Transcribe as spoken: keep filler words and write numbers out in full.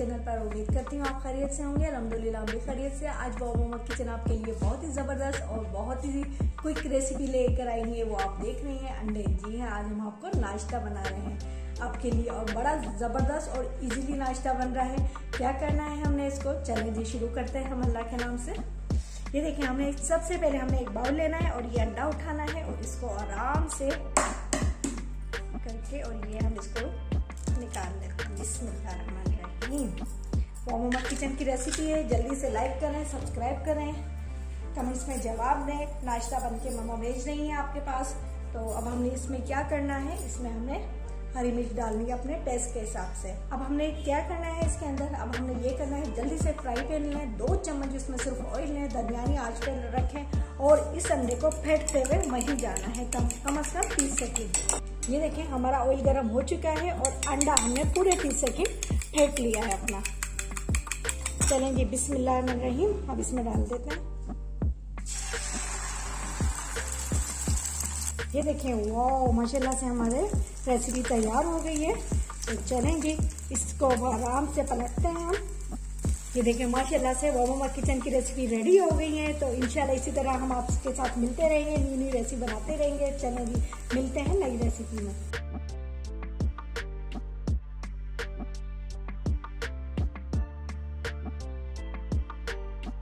Channel पर। उम्मीद करती हूँ आप खैरियत से होंगे। अल्हम्दुलिल्लाह हम भी खैरियत से। आज बॉब मोमो किचन आपके लिए बहुत ही ज़बरदस्त और बहुत ही क्विक रेसिपी लेकर आई है, वो आप देख रहे हैं अंडे। जी हाँ, आज हम आपको नाश्ता बना रहे हैं आपके लिए और बड़ा ज़बरदस्त और इजीली नाश्ता बन रहा है। क्या करना है हमने इसको, चलें जी शुरू करते हैं हम अल्लाह के नाम से। ये देखिए, हमने सबसे पहले हमने एक बाउल लेना है और ये अंडा उठाना है और इसको आराम से करके और ये हम इसको निकाल लेते हैं। बिस्मिल्लाहिर्रहमानिर्रहीम। बॉब मोमो किचन की रेसिपी है, जल्दी से लाइक करें, सब्सक्राइब करें, कमेंट्स में जवाब दें। नाश्ता बन के मम्मा भेज रही हैं आपके पास। तो अब हमने इसमें क्या करना है, इसमें हमने हरी मिर्च डालनी है अपने टेस्ट के हिसाब से। अब हमने क्या करना है इसके अंदर, अब हमने ये करना है, जल्दी से फ्राई पैन लिया है, दो चम्मच इसमें सिर्फ ऑयल लें, दरमियानी आंच पर रखें और इस अंडे को फेंटते हुए वहीं जाना है कम कम से कम तीस सेकेंड। ये देखें, हमारा ऑयल गर्म हो चुका है और अंडा हमने पूरे तीस सेकेंड फेंट लिया है अपना। चलें जी, बिस्मिल्लाहिर्रहमानिर्रहीम। अब इसमें डाल देते हैं। ये देखें, वाह माशाल्लाह से हमारे रेसिपी तैयार हो गई है। तो चलें जी, इसको आराम से पलटते हैं हम। ये देखें, माशाल्लाह से बॉब मोमो किचन की रेसिपी रेडी हो गई है। तो इंशाल्लाह इसी तरह हम आपके साथ मिलते रहेंगे, नई नई रेसिपी बनाते रहेंगे। चलें जी, मिलते हैं नई रेसिपी में।